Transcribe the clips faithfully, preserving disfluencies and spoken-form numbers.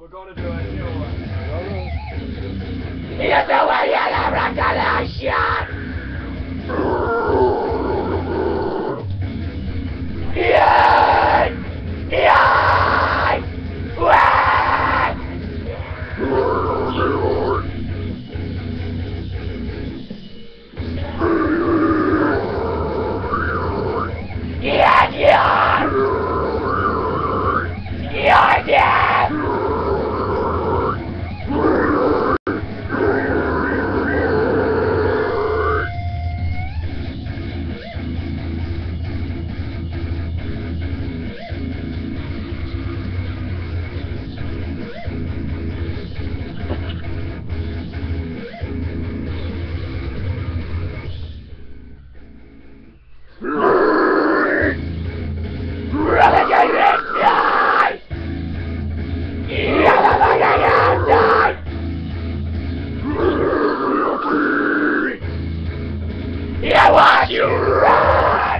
We're gonna do it, you know what? You're the way you have recollection! Yay! Yay! Wait! Yeah, yeah! You're dead! I want you run!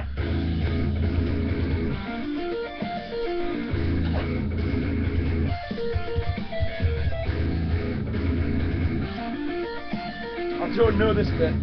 I don't know this bit.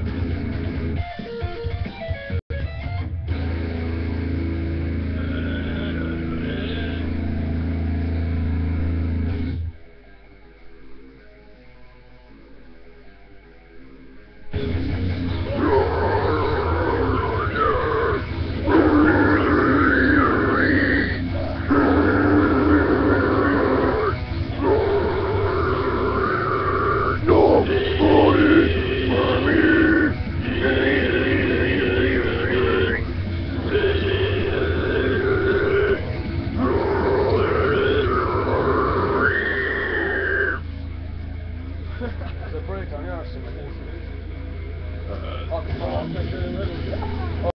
There's a break on yours. Oh,